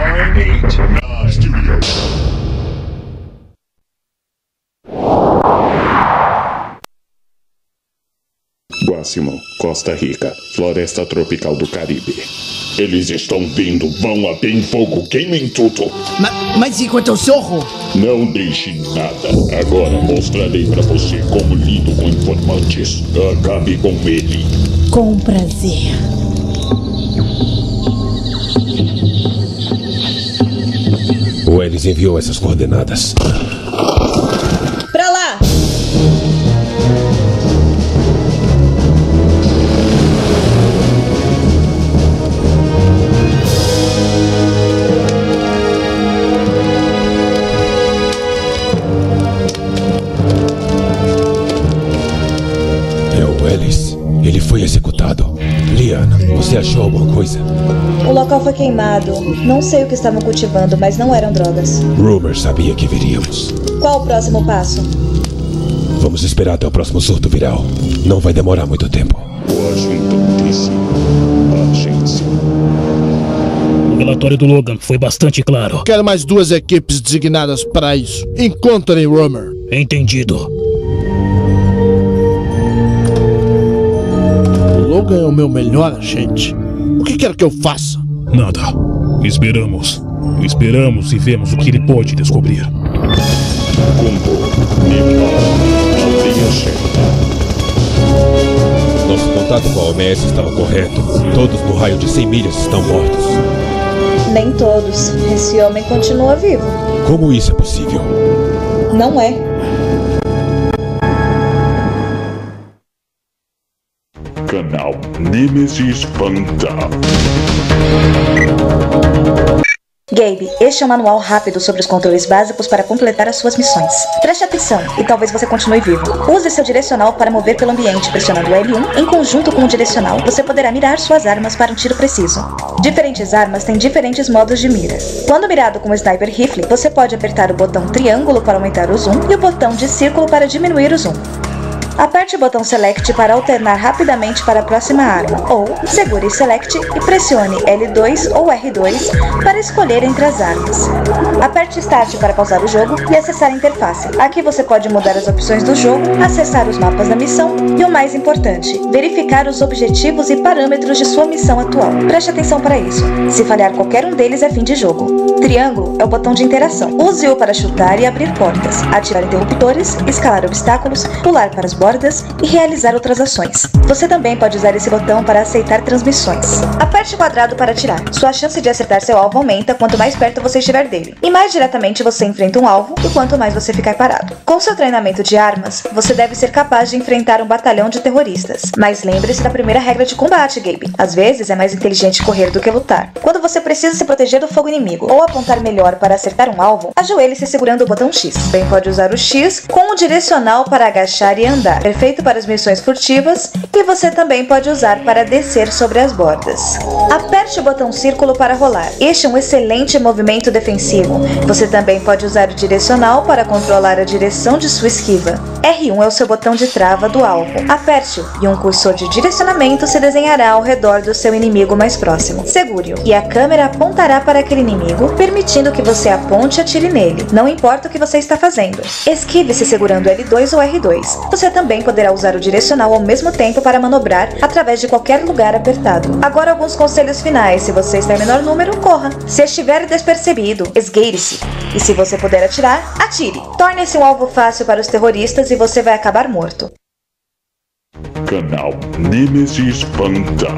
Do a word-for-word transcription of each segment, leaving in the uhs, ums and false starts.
nine eight nine Studios. Guácimo, Costa Rica, floresta tropical do Caribe. Eles estão vindo, vão até fogo, queimem tudo. Ma mas e quanto ao Zorro? Não deixe nada. Agora mostrarei pra você como lido com informantes. Acabe com ele. Com prazer. O Ellis enviou essas coordenadas. Pra lá! É o Ellis. Ele foi executado. Liana, você achou alguma coisa? O local foi queimado. Não sei o que estavam cultivando, mas não eram drogas. Rumor sabia que viríamos. Qual o próximo passo? Vamos esperar até o próximo surto viral. Não vai demorar muito tempo. Washington, D C. Agência. O relatório do Logan foi bastante claro. Quero mais duas equipes designadas para isso. Encontrem Rumor. Entendido. O Logan é o meu melhor agente. O que quer que eu faça? Nada. Esperamos. Esperamos e vemos o que ele pode descobrir. Kumbo, Nepal, aldeia certa. Nosso contato com a O M S estava correto. Todos no raio de cem milhas estão mortos. Nem todos. Esse homem continua vivo. Como isso é possível? Não é. Canal Nemesis Phantom. Gabe, este é um manual rápido sobre os controles básicos para completar as suas missões. Preste atenção e talvez você continue vivo. Use seu direcional para mover pelo ambiente pressionando L um. Em conjunto com o direcional, você poderá mirar suas armas para um tiro preciso. Diferentes armas têm diferentes modos de mira. Quando mirado com o Sniper Rifle, você pode apertar o botão triângulo para aumentar o zoom e o botão de círculo para diminuir o zoom. Aperte o botão Select para alternar rapidamente para a próxima arma, ou segure Select e pressione L dois ou R dois para escolher entre as armas. Aperte Start para pausar o jogo e acessar a interface. Aqui você pode mudar as opções do jogo, acessar os mapas da missão e, o mais importante, verificar os objetivos e parâmetros de sua missão atual. Preste atenção para isso. Se falhar qualquer um deles é fim de jogo. Triângulo é o botão de interação. Use-o para chutar e abrir portas, ativar interruptores, escalar obstáculos, pular para as bordas e realizar outras ações. Você também pode usar esse botão para aceitar transmissões. Aperte o quadrado para atirar. Sua chance de acertar seu alvo aumenta quanto mais perto você estiver dele. E mais diretamente você enfrenta um alvo e quanto mais você ficar parado. Com seu treinamento de armas, você deve ser capaz de enfrentar um batalhão de terroristas. Mas lembre-se da primeira regra de combate, Gabe. Às vezes é mais inteligente correr do que lutar. Quando você precisa se proteger do fogo inimigo ou apontar melhor para acertar um alvo, ajoelhe-se segurando o botão X. Também pode usar o X com o direcional para agachar e andar. Perfeito para as missões furtivas, e você também pode usar para descer sobre as bordas. Aperte o botão círculo para rolar. Este é um excelente movimento defensivo. Você também pode usar o direcional para controlar a direção de sua esquiva. R um é o seu botão de trava do alvo. Aperte-o e um cursor de direcionamento se desenhará ao redor do seu inimigo mais próximo. Segure-o e a câmera apontará para aquele inimigo, permitindo que você aponte e atire nele, não importa o que você está fazendo. Esquive-se segurando L dois ou R dois. Você também poderá usar o direcional ao mesmo tempo para manobrar através de qualquer lugar apertado. Agora alguns conselhos finais. Se você está em menor número, corra. Se estiver despercebido, esgueire-se. E se você puder atirar, atire. Torne-se um alvo fácil para os terroristas e você vai acabar morto. Canal Nemesis Phantom.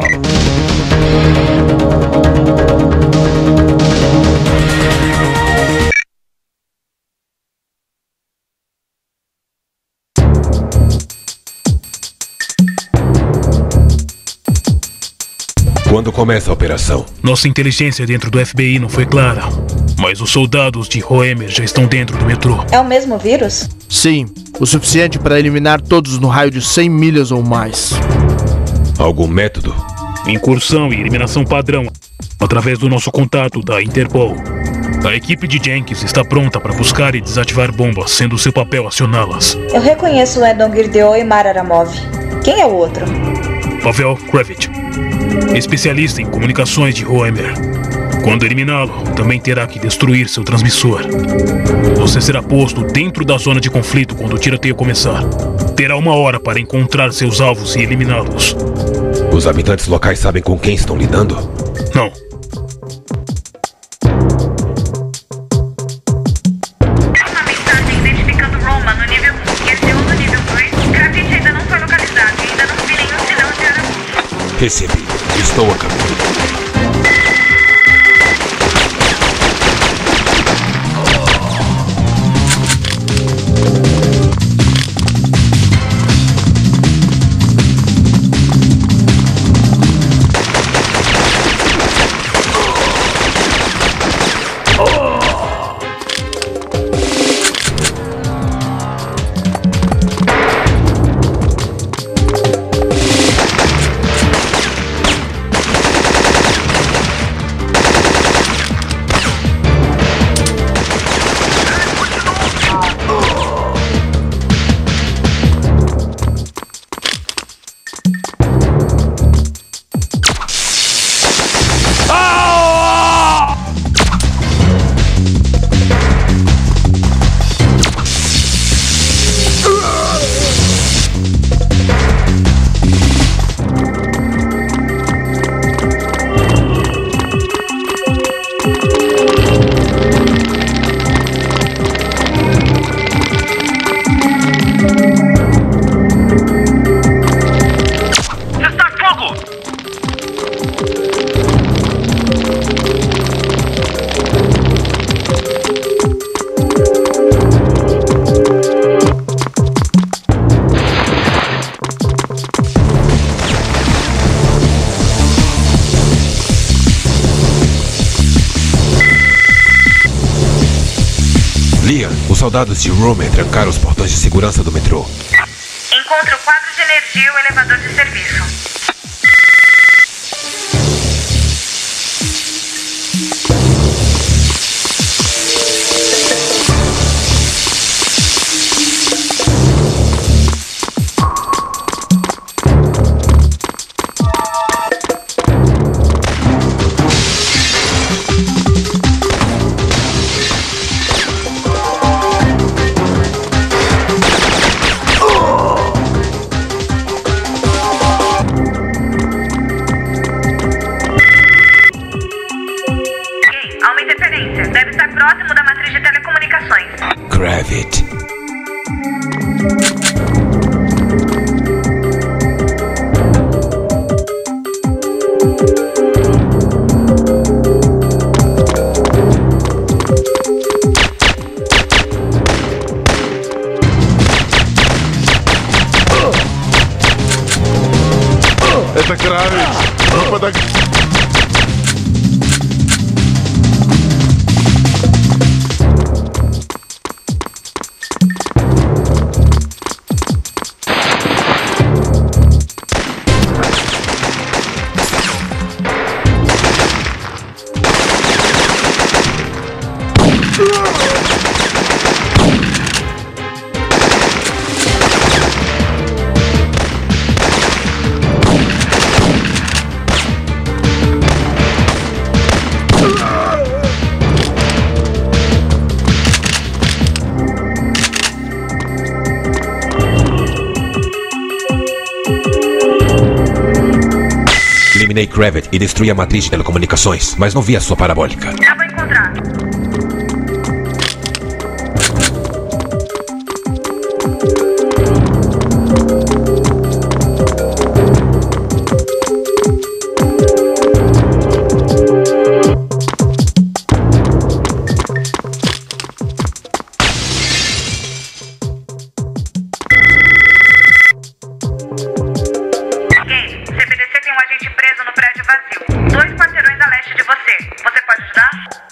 Quando começa a operação? Nossa inteligência dentro do F B I não foi clara, mas os soldados de Roemer já estão dentro do metrô. É o mesmo vírus? Sim, o suficiente para eliminar todos no raio de cem milhas ou mais. Algum método? Incursão e eliminação padrão, através do nosso contato da Interpol. A equipe de Jenkins está pronta para buscar e desativar bombas, sendo seu papel acioná-las. Eu reconheço Landon Girdeau e Mar Aramov. Quem é o outro? Pavel Kravitz, especialista em comunicações de Roemer. Quando eliminá-lo, também terá que destruir seu transmissor. Você será posto dentro da zona de conflito quando o tiroteio começar. Terá uma hora para encontrar seus alvos e eliminá-los. Os habitantes locais sabem com quem estão lidando? Não. Uma mensagem identificando Roma no nível um e S U no nível dois. Grafite ainda não foi localizado e ainda não vi nenhum sinal de araújo. Recebi. Estou a caminho. Liam, os soldados de Roman trancaram os portões de segurança do metrô. Encontre o quadro de energia e o elevador de serviço. Há uma interferência. Deve estar próximo da matriz de telecomunicações. Gravit. Это Gravit. Roupa da... Eliminei Gravit e destruí a matriz de telecomunicações, mas não vi a sua parabólica. Já vou encontrar. C B D C tem um agente preso no prédio vazio, dois quarteirões a leste de você. Você pode ajudar?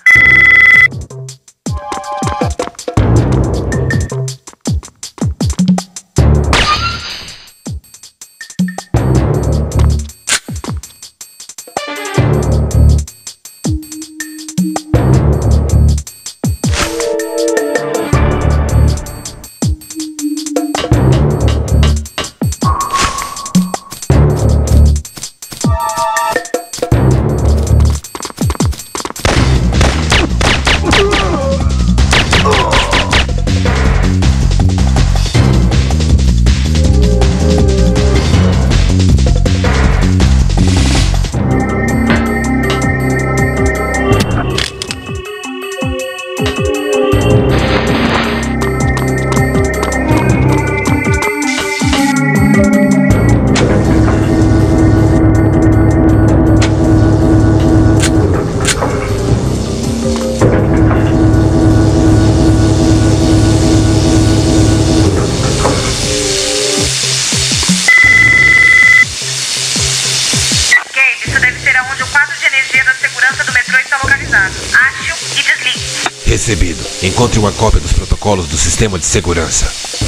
Recebido. Encontre uma cópia dos protocolos do sistema de segurança.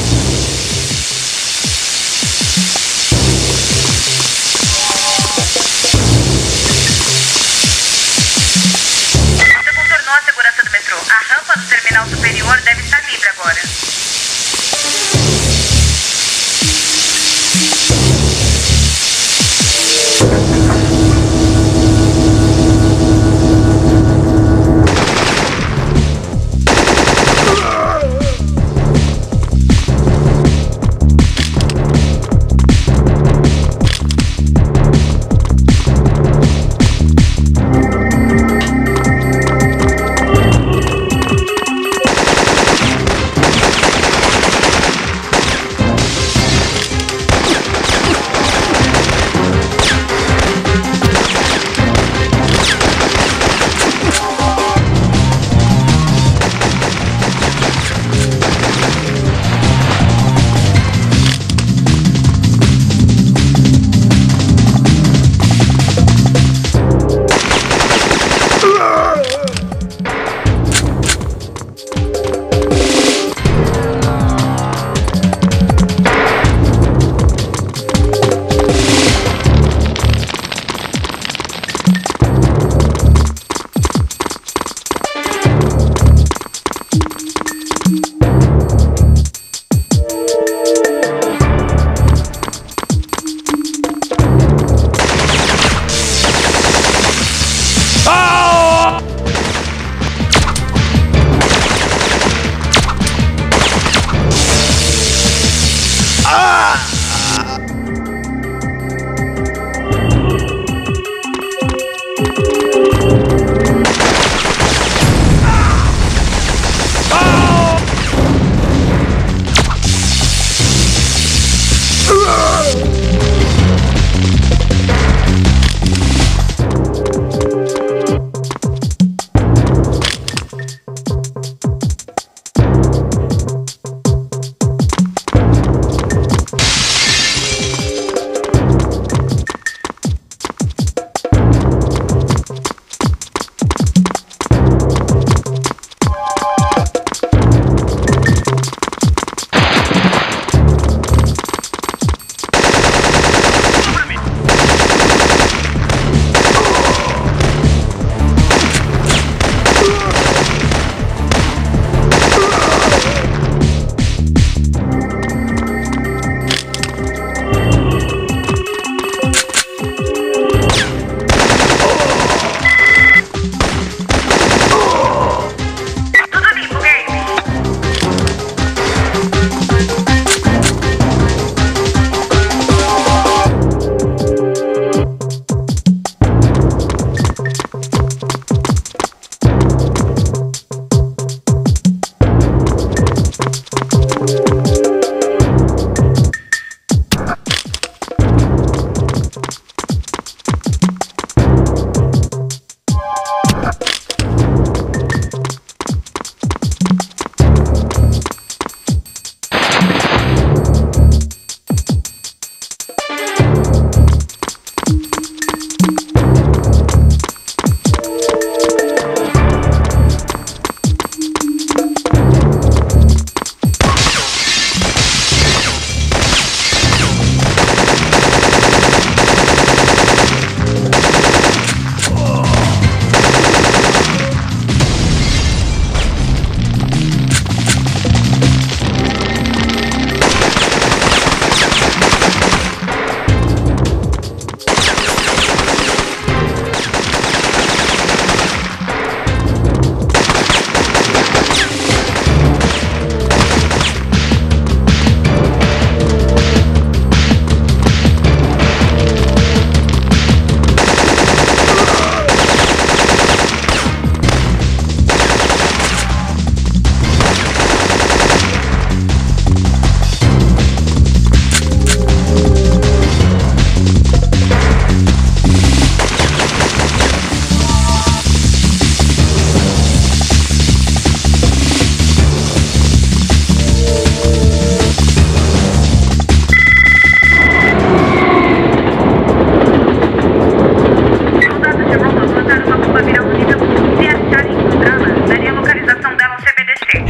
Você contornou a segurança do metrô. A rampa do terminal superior deve estar livre agora.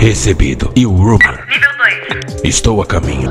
Recebido. E o Roman? Nível dois. Estou a caminho.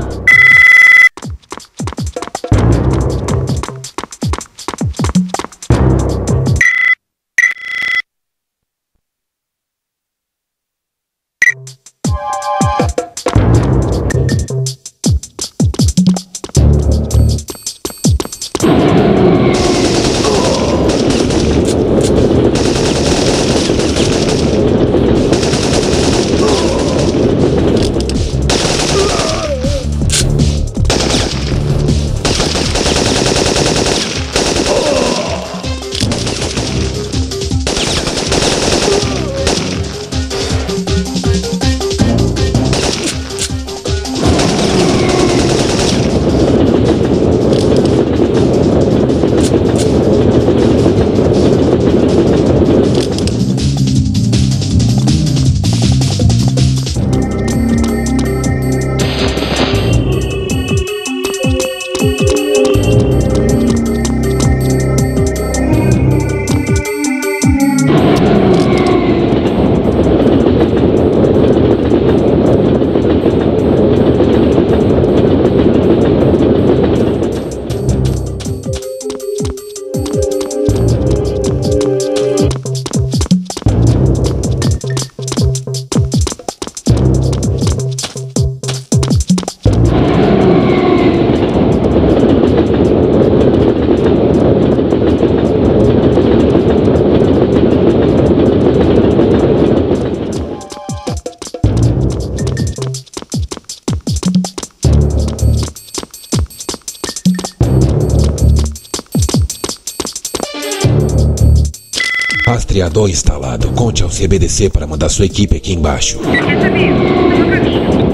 Rastreador instalado. Conte ao C B D C para mandar sua equipe aqui embaixo. Recebi. Estou a caminho.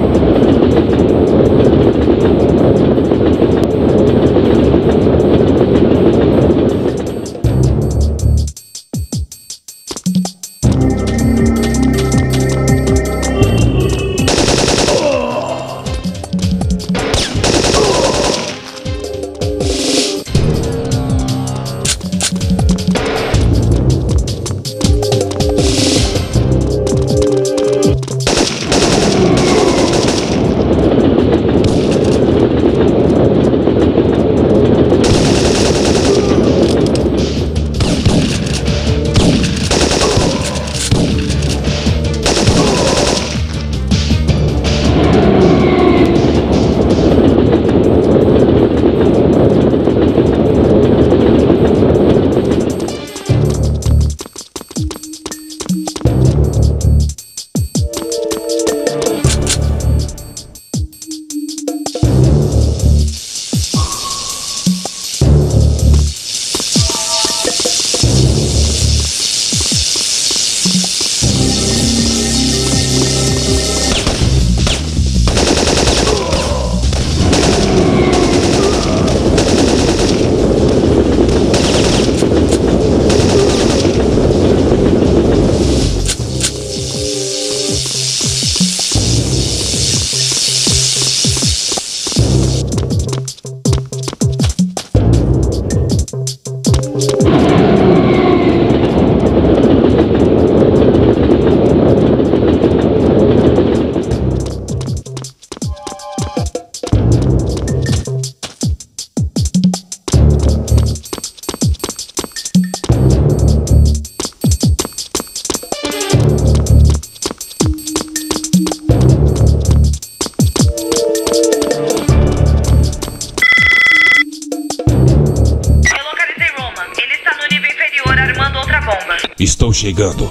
Estou chegando.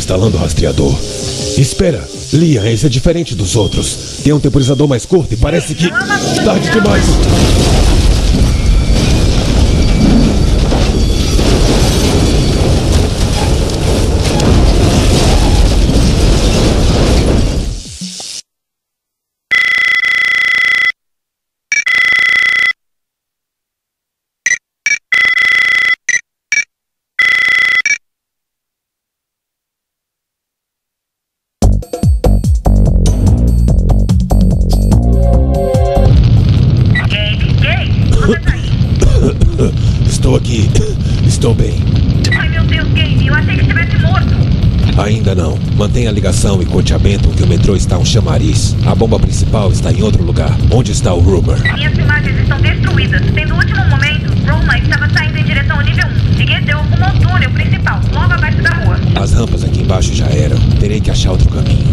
instalando o rastreador. Espera, Liam, esse é diferente dos outros. Tem um temporizador mais curto e parece que... Tarde demais! Estou aqui. Estou bem. Ai, meu Deus, Gabe, eu achei que estivesse morto. Ainda não. Mantenha a ligação e conte a Benton que o metrô está um chamariz. A bomba principal está em outro lugar. Onde está o Rumor? Minhas imagens estão destruídas. Tendo o último momento, Roma estava saindo em direção ao nível um. E Gedeu arrumou o túnel principal, logo abaixo da rua. As rampas aqui embaixo já eram. Terei que achar outro caminho.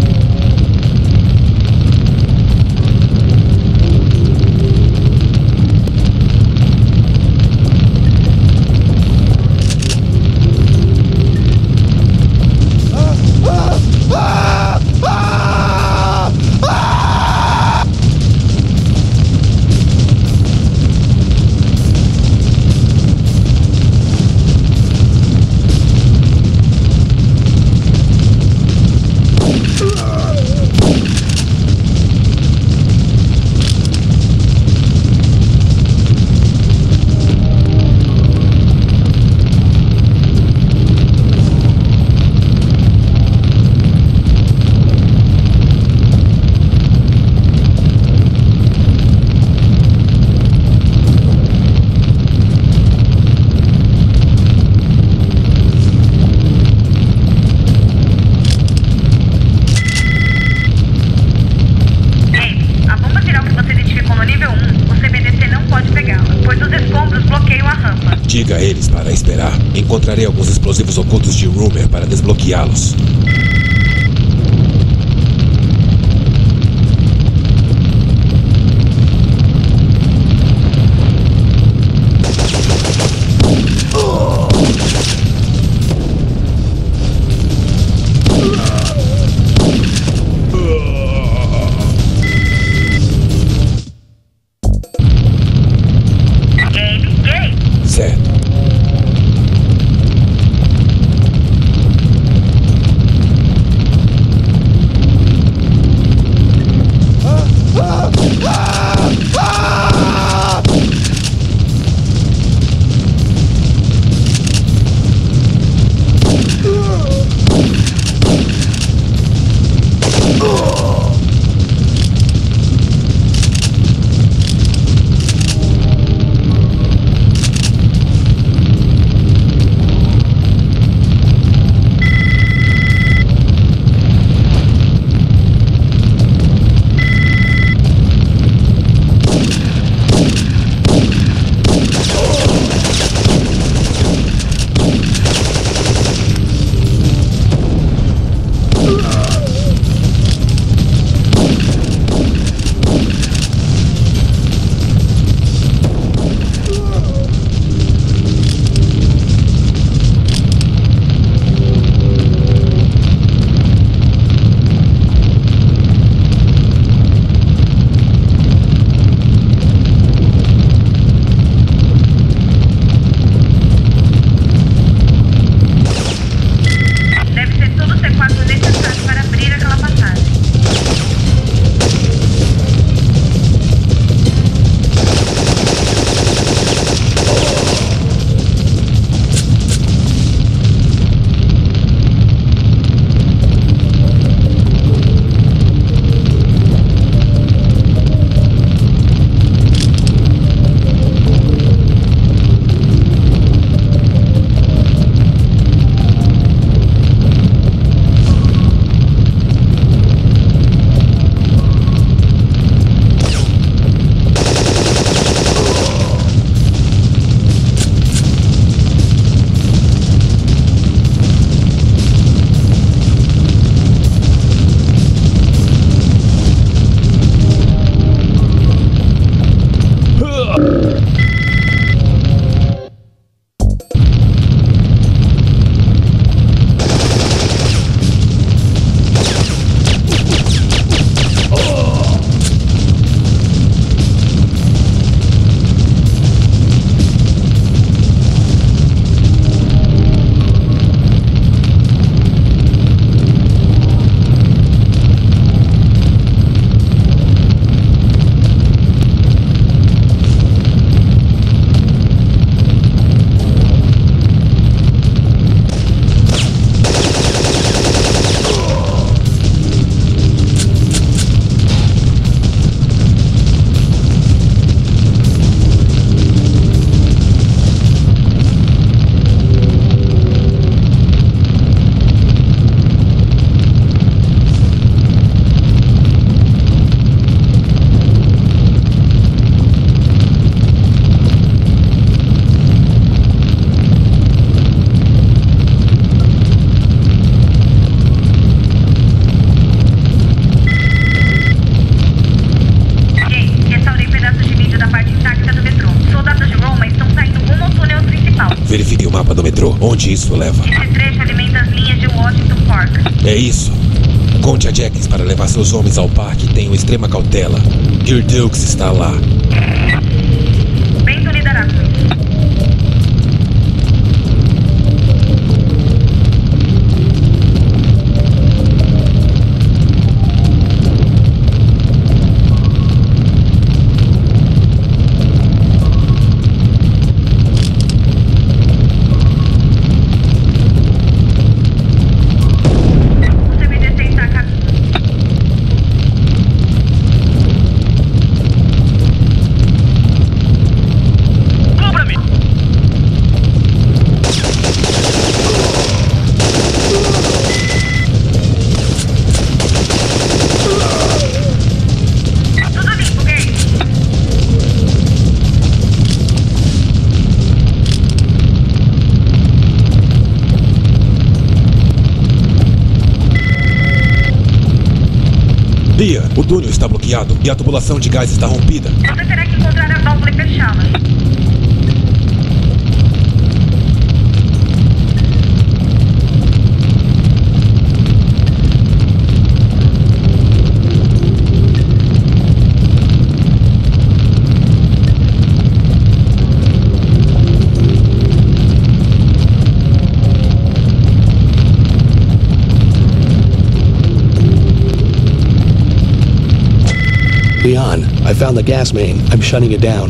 Diga a eles para esperar. Encontrarei alguns explosivos ocultos de Rumor para desbloqueá-los. Certo. do metrô. Onde isso leva? Esse trecho alimenta as linhas de Washington Park. É isso. Conte a Jackins para levar seus homens ao parque e tenham extrema cautela. Gear-Dukes está lá. Bento lidará com isso. Bia, o túnel está bloqueado e a tubulação de gás está rompida. Você terá que encontrar a válvula e fechá-la. Leon, I found the gas main. I'm shutting it down.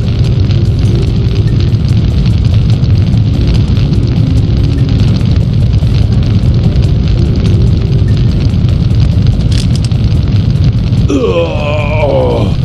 Ugh.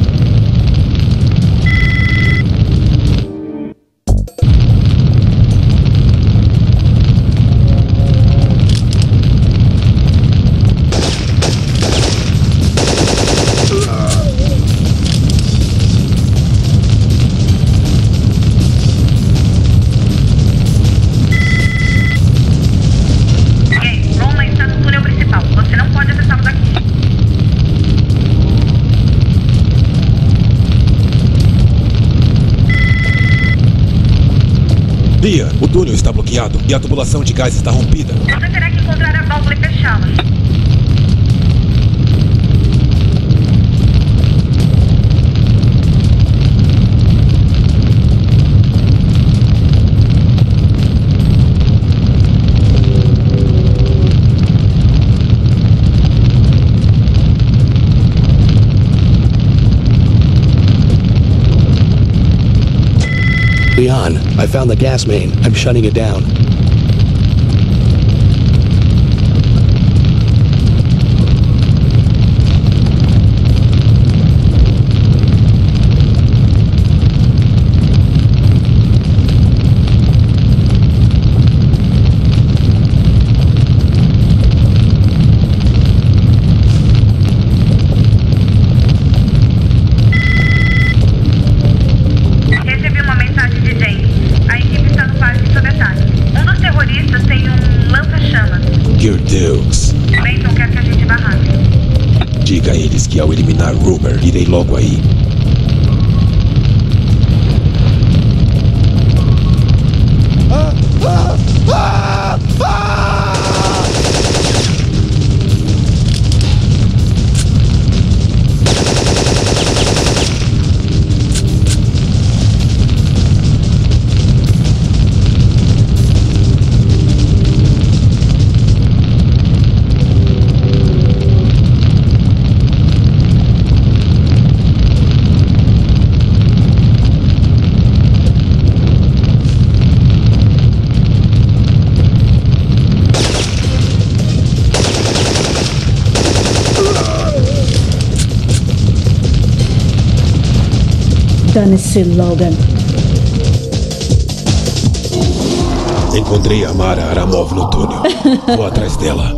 Bia, o túnel está bloqueado e a tubulação de gás está rompida. Você terá que encontrar a válvula e fechá-la. Leon, I found the gas main. I'm shutting it down. Gear-Dukes. Benton quer que a gente vá rápido. Diga a eles que ao eliminar Rumor, irei logo aí. Ah, ah, ah, ah! Dane-se, Logan. Encontrei a Mara Aramov no túnel. Vou atrás dela.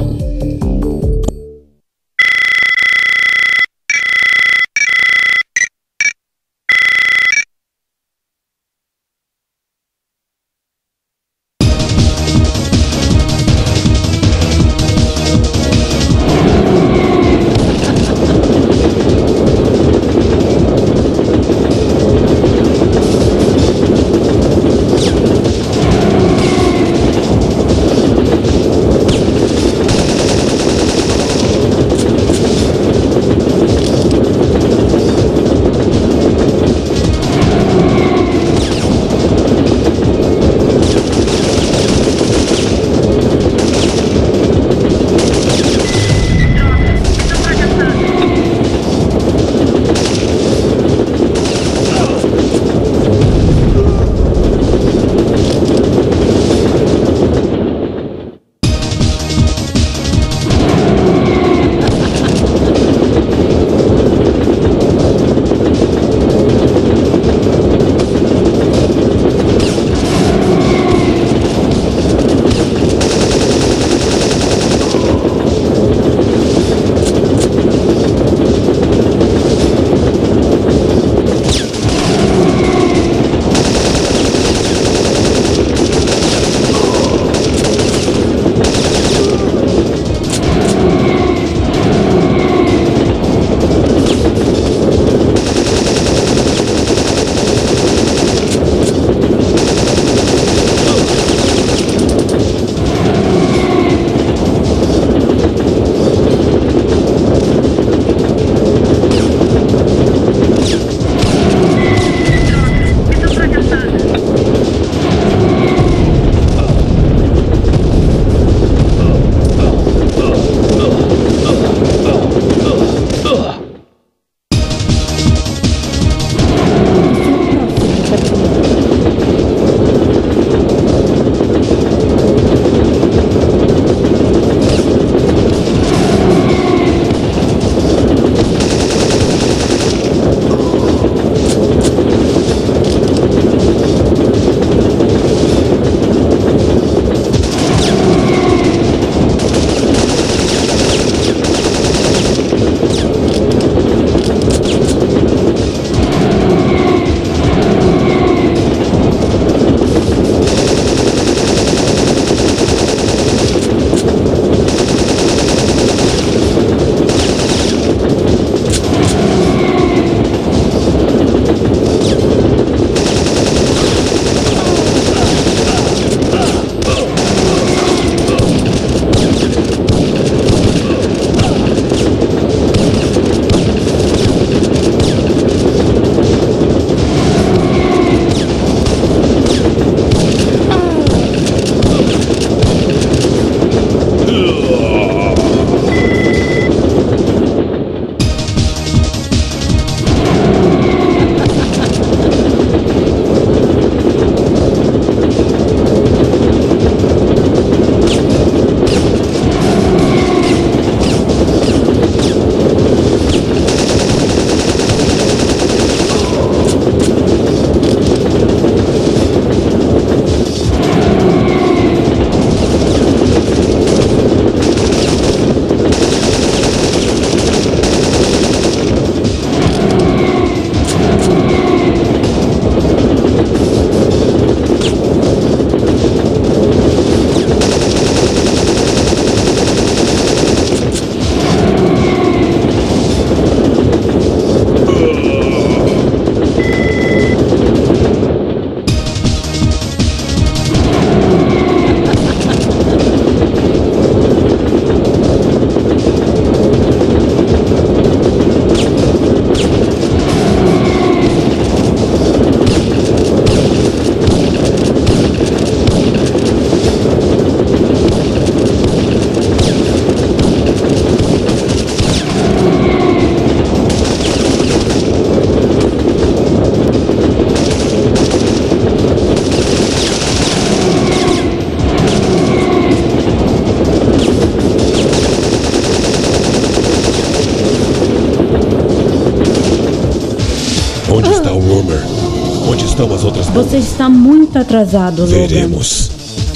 Onde estão as outras bombas? Você está muito atrasado, Logan. Veremos.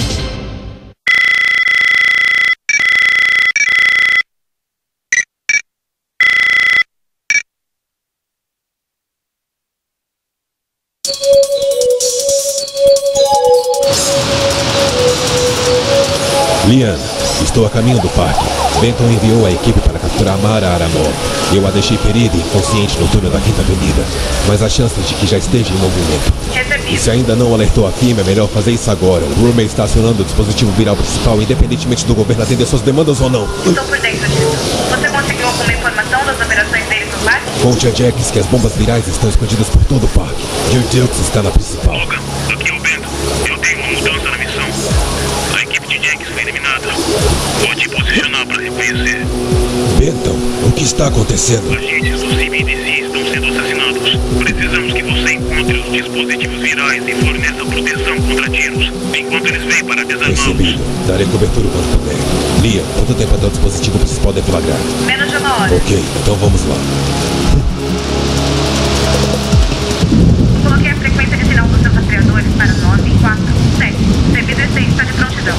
Liana, estou a caminho do parque. Benton enviou a equipe para capturar Mara Aramor. Eu a deixei ferida e inconsciente no túnel da Quinta Avenida. Mas há chances de que já esteja em movimento. E se ainda não alertou a F I M, é melhor fazer isso agora. O Roommate está acionando o dispositivo viral principal, independentemente do governo atender suas demandas ou não. Estou por dentro disso. Você conseguiu alguma informação das operações deles no parque? Conte a Jax que as bombas virais estão escondidas por todo o parque. E o Dukes está na principal. Logan, aqui é o Benton. Eu tenho uma mudança na missão. A equipe de Jenks foi eliminada. Vou te posicionar para reconhecer. Benton, o que está acontecendo? Agentes do C B D C estão sendo assassinados. Precisamos que você encontre os dispositivos virais e forneça proteção contra tiros, enquanto eles vêm para desarmá-los. Recebido. Darei cobertura quando puder. Lia, quanto tempo até o dispositivo principal deflagrar? Menos de uma hora. Ok, então vamos lá. Coloquei a frequência de sinal dos seus rastreadores para nove quatro sete. C B D C está de prontidão.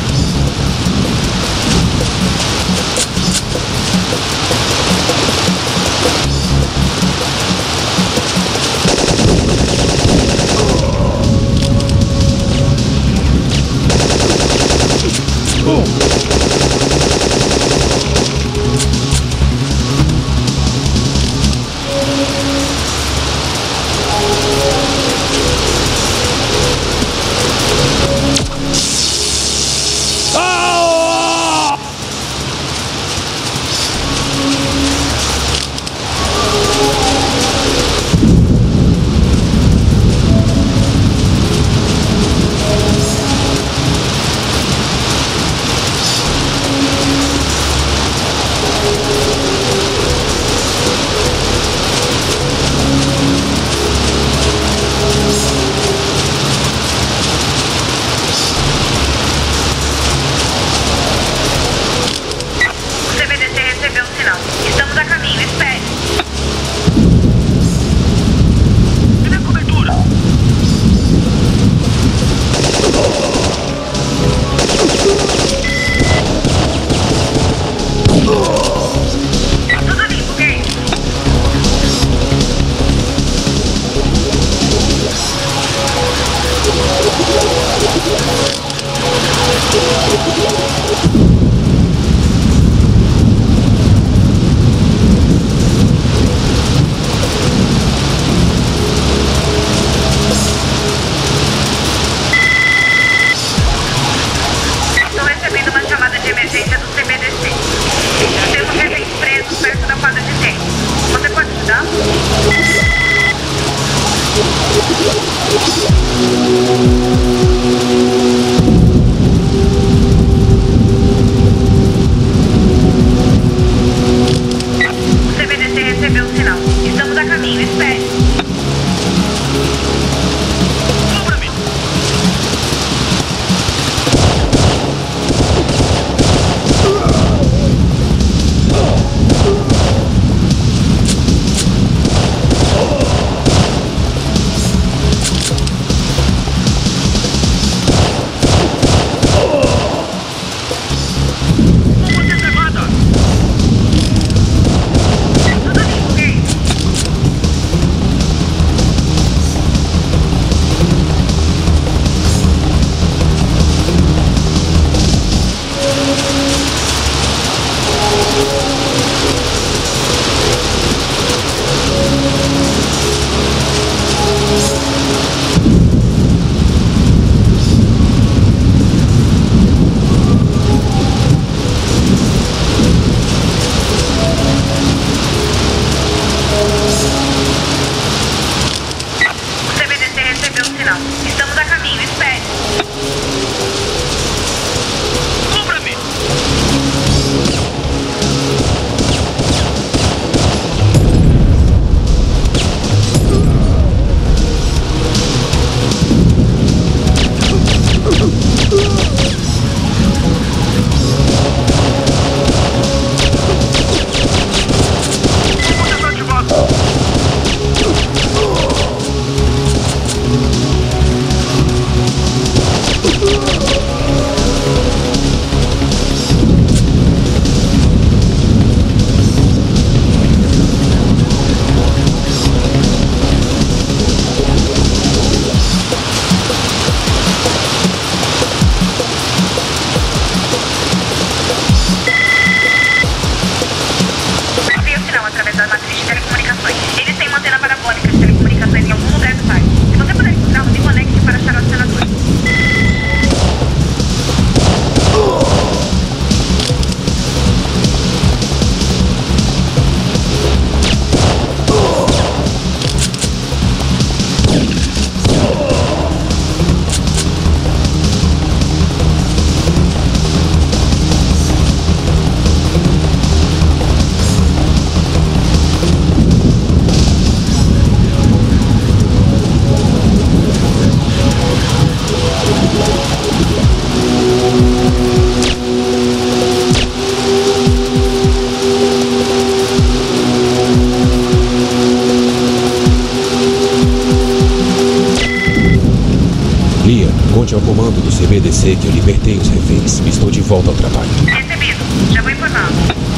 Reporte ao comando do C B D C que eu libertei os reféns. Estou de volta ao trabalho. Recebido. Já vou informar.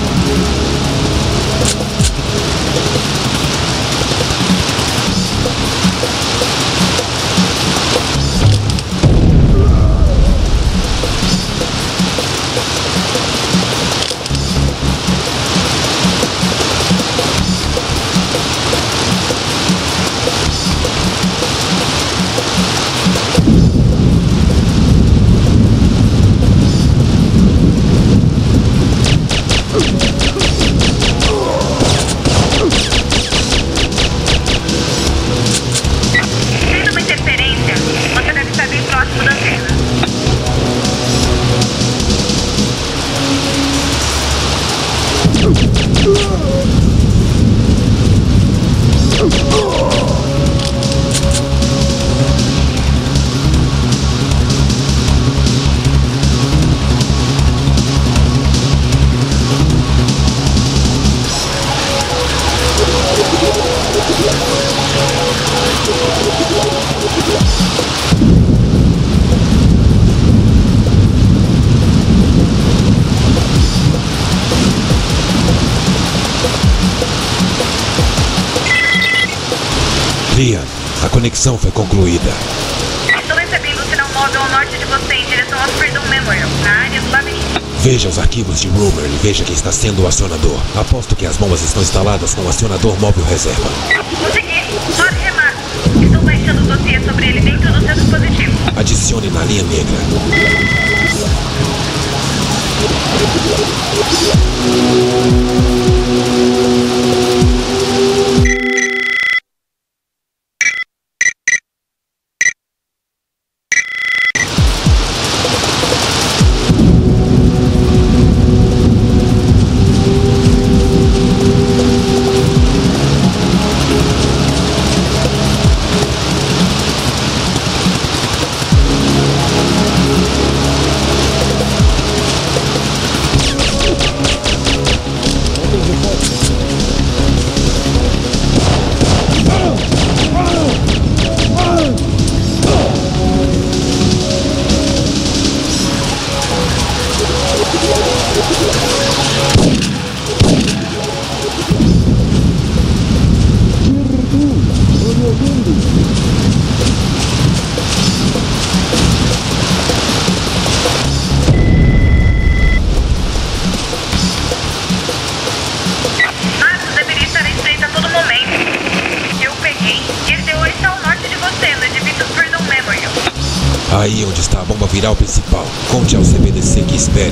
Lian, a conexão foi concluída. Estou recebendo um sinal móvel ao norte de você em direção ao Freedom Memorial, na área do labirinto. Veja os arquivos de Rumor e veja quem está sendo o acionador. Aposto que as bombas estão instaladas com o acionador móvel reserva. Consegui. Pode remar. Estou baixando o dossiê sobre ele dentro do seu dispositivo. Adicione na linha negra. Aí onde está a bomba viral principal. Conte ao C B D C que espere.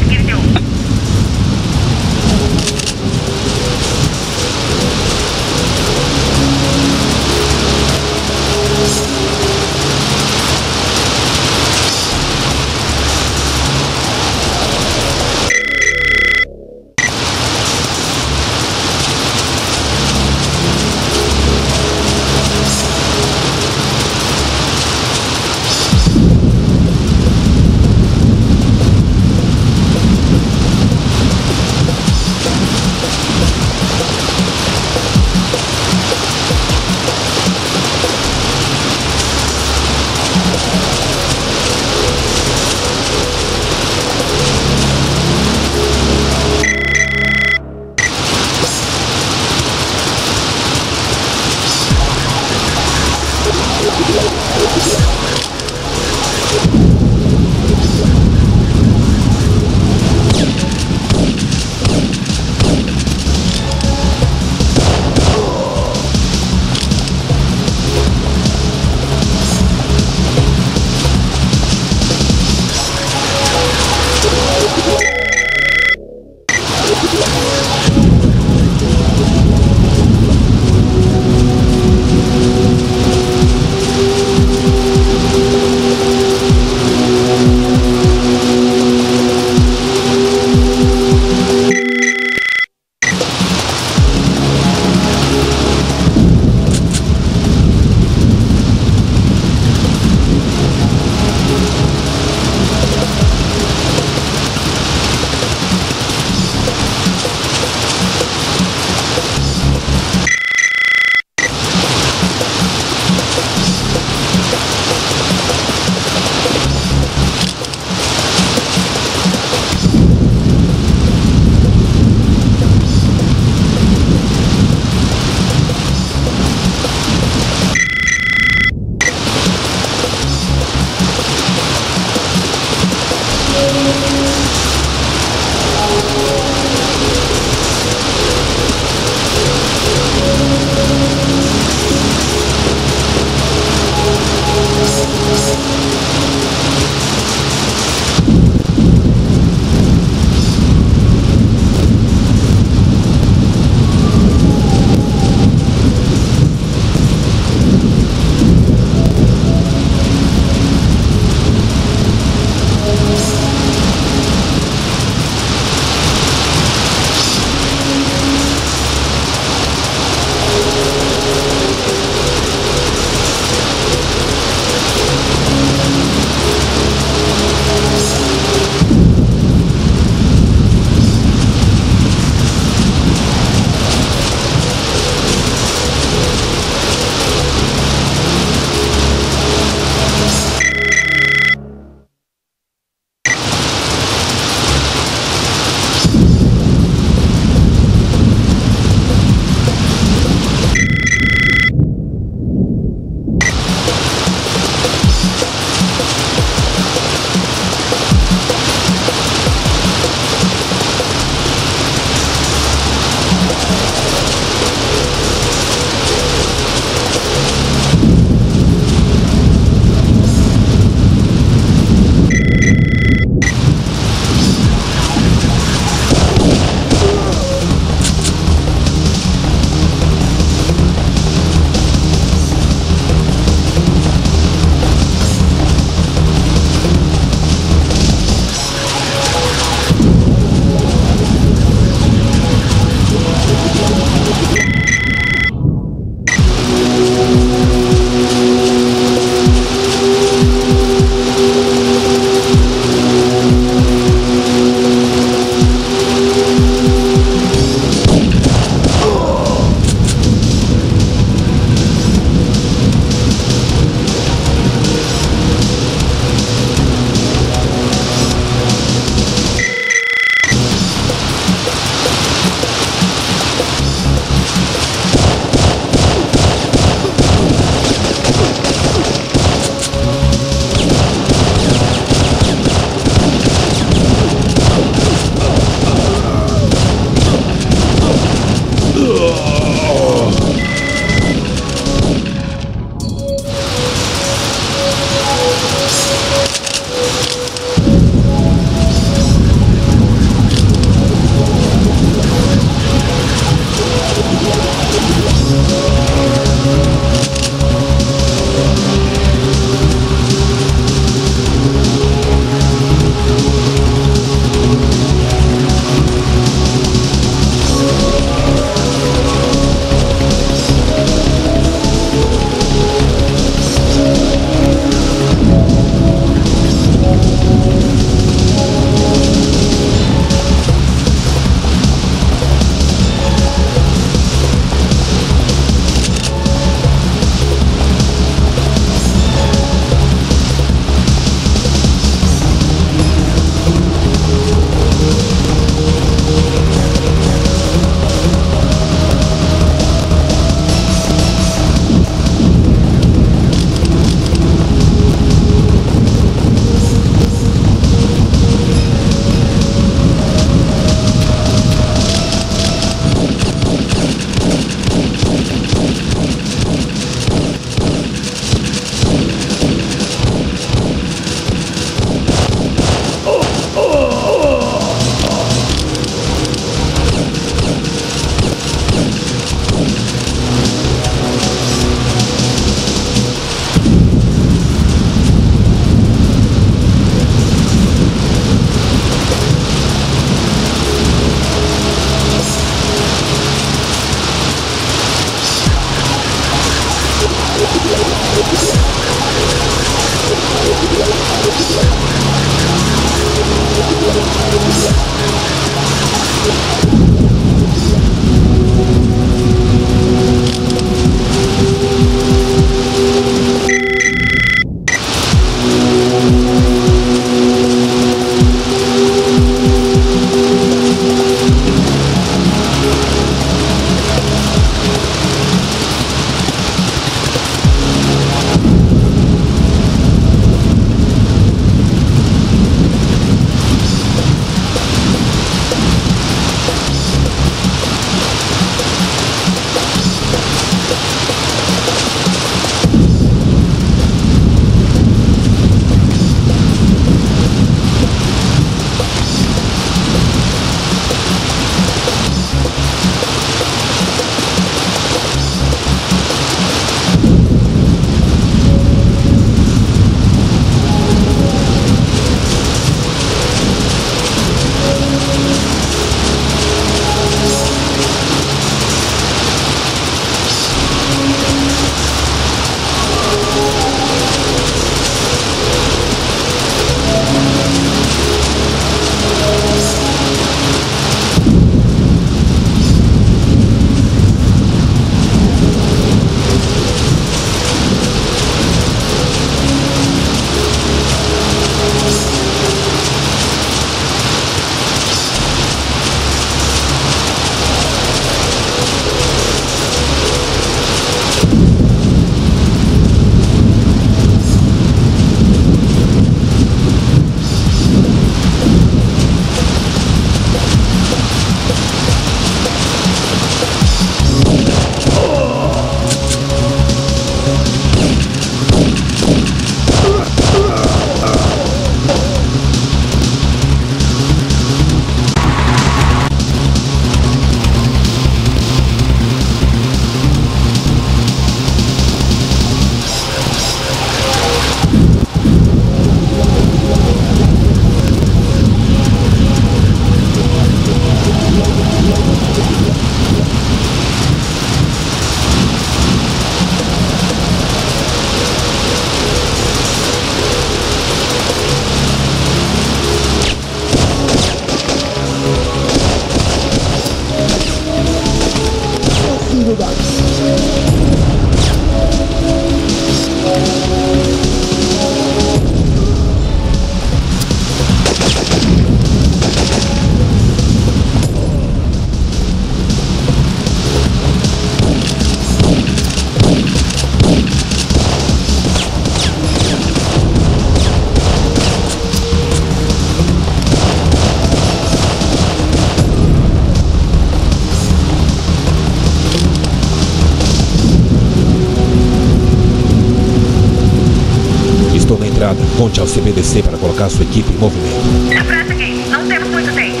Conte ao C B D C para colocar sua equipe em movimento. Depressa, Gabe. Não temos muito tempo.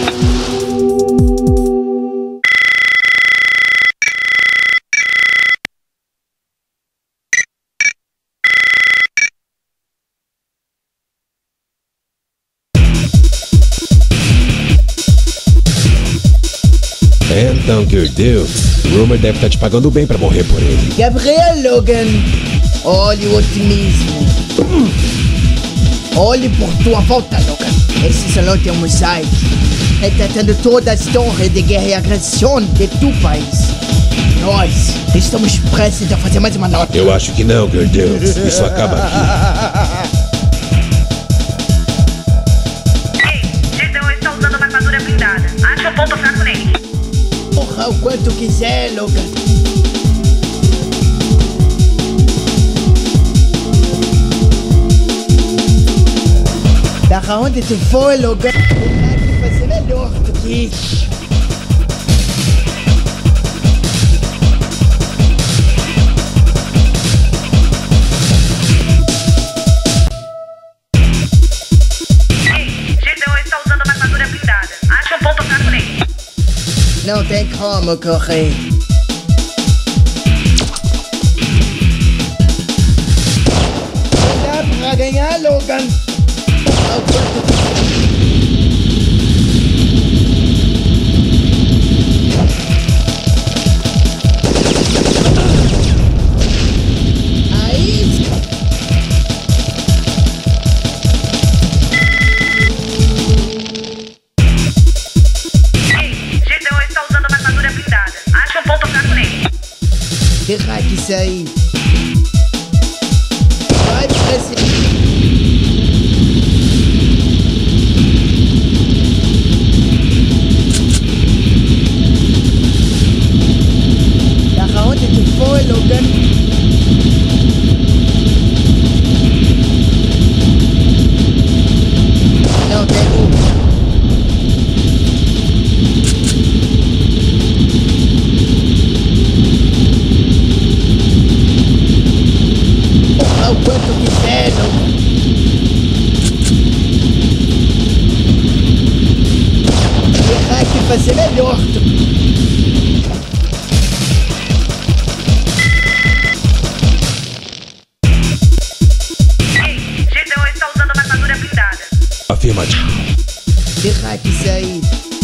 Então, por Deus, o Rumor deve estar te pagando bem pra morrer por ele. Gabriel Logan, olhe o otimismo. Olhe por tua volta, Logan. Esse salão tem um mosaico retratando toda a história de guerra e agressão de tu país. Nós estamos prestes a fazer mais uma nota. Eu acho que não, por Deus. Isso acaba aqui. Ei, Gideon está usando uma armadura blindada. Acha o ponto fraco nele. Porra, o quanto quiser, Logan. Da onde tu for, Logan, vai ser melhor do que isso. Ei, Gideon está usando uma armadura blindada. Acha um ponto fraco nele. Não tem como correr. Dá pra ganhar, Logan. Aí. Será que isso aí vai crescer? Da onde tu foi, Logan? Não tem como. O quanto quiser, Logan. Será que vai ser melhor? Ei, Gideon está usando uma armadura blindada. Afirmativo. Será que isso aí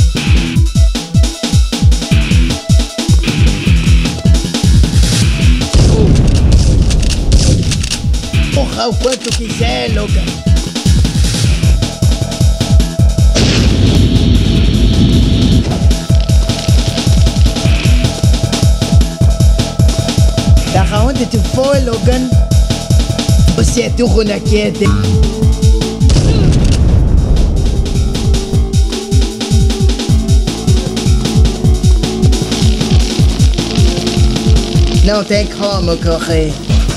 porra, o quanto quiser, Logan. Da onde tu for, Logan? Você é duro na queda. Não tem como correr.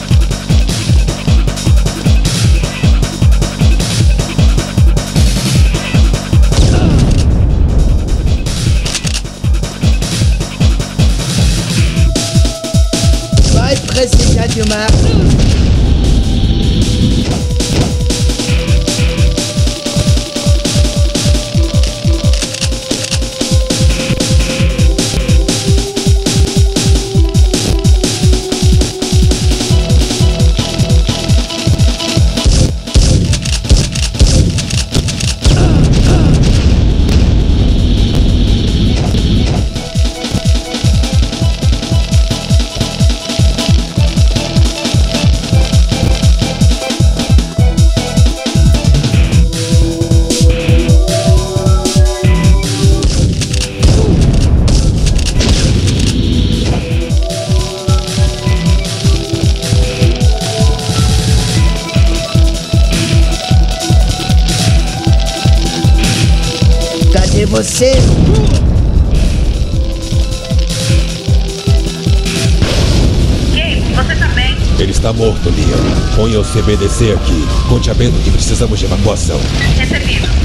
Vai precisar de uma... Cadê você? Gabe, você tá bem? Ele está morto, Leon. Ponha o C B D C aqui. Conte a Bento que precisamos de evacuação. Recebido.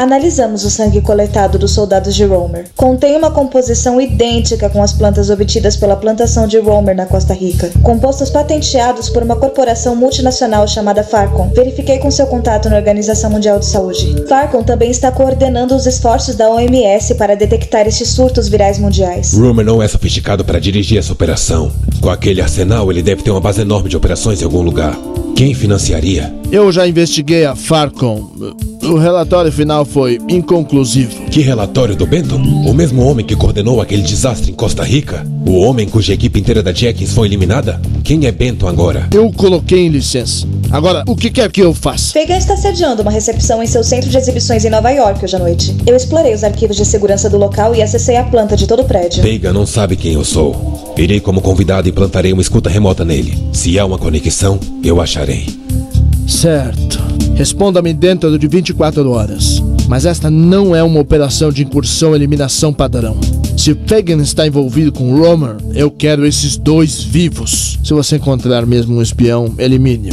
Analisamos o sangue coletado dos soldados de Romer. Contém uma composição idêntica com as plantas obtidas pela plantação de Romer na Costa Rica. Compostos patenteados por uma corporação multinacional chamada Farcon. Verifiquei com seu contato na Organização Mundial de Saúde. Farcon também está coordenando os esforços da O M S para detectar estes surtos virais mundiais. Romer não é sofisticado para dirigir essa operação. Com aquele arsenal, ele deve ter uma base enorme de operações em algum lugar. Quem financiaria? Eu já investiguei a Farcon. O relatório final foi inconclusivo. Que relatório do Benton? O mesmo homem que coordenou aquele desastre em Costa Rica? O homem cuja equipe inteira da Jenkins foi eliminada? Quem é Benton agora? Eu coloquei em licença. Agora, o que quer que eu faça? Fagan está sediando uma recepção em seu centro de exibições em Nova York hoje à noite. Eu explorei os arquivos de segurança do local e acessei a planta de todo o prédio. Fagan não sabe quem eu sou. Irei como convidado e plantarei uma escuta remota nele. Se há uma conexão, eu acharei. Certo. Responda-me dentro de vinte e quatro horas. Mas esta não é uma operação de incursão-eliminação padrão. Se Fagan está envolvido com Romer, eu quero esses dois vivos. Se você encontrar mesmo um espião, elimine-o.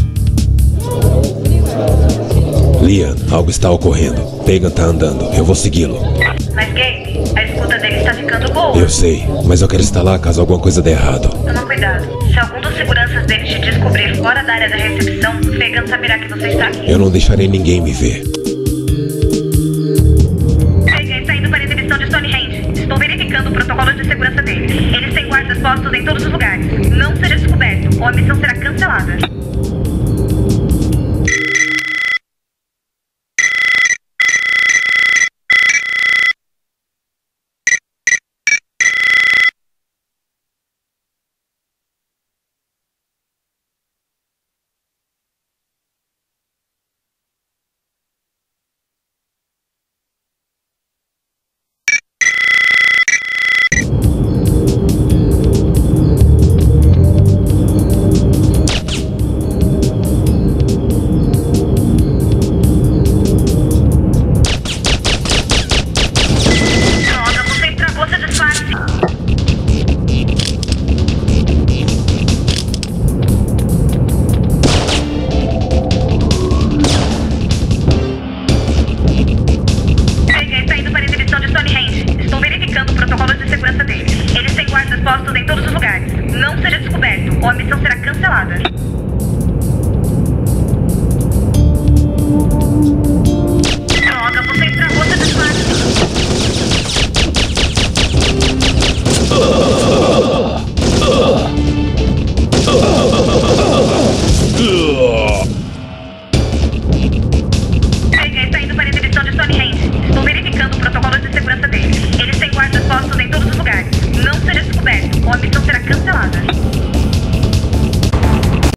Lian, algo está ocorrendo. Fagan está andando. Eu vou segui-lo. Mas, Gabe, a escuta dele está ficando boa. Eu sei, mas eu quero estar lá caso alguma coisa dê errado. Toma cuidado. Se algum dos seguranças dele te descobrir fora da área da recepção, Fagan saberá que você está aqui. Eu não deixarei ninguém me ver. Fagan está indo para a exibição de Stonehenge. Estou verificando o protocolo de segurança dele. Eles têm guardas postos em todos os lugares. Não seja descoberto, ou a missão será